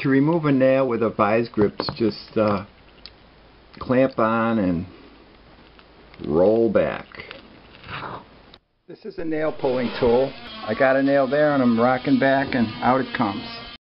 To remove a nail with a vise grips, just clamp on and roll back. This is a nail pulling tool. I got a nail there and I'm rocking back and out it comes.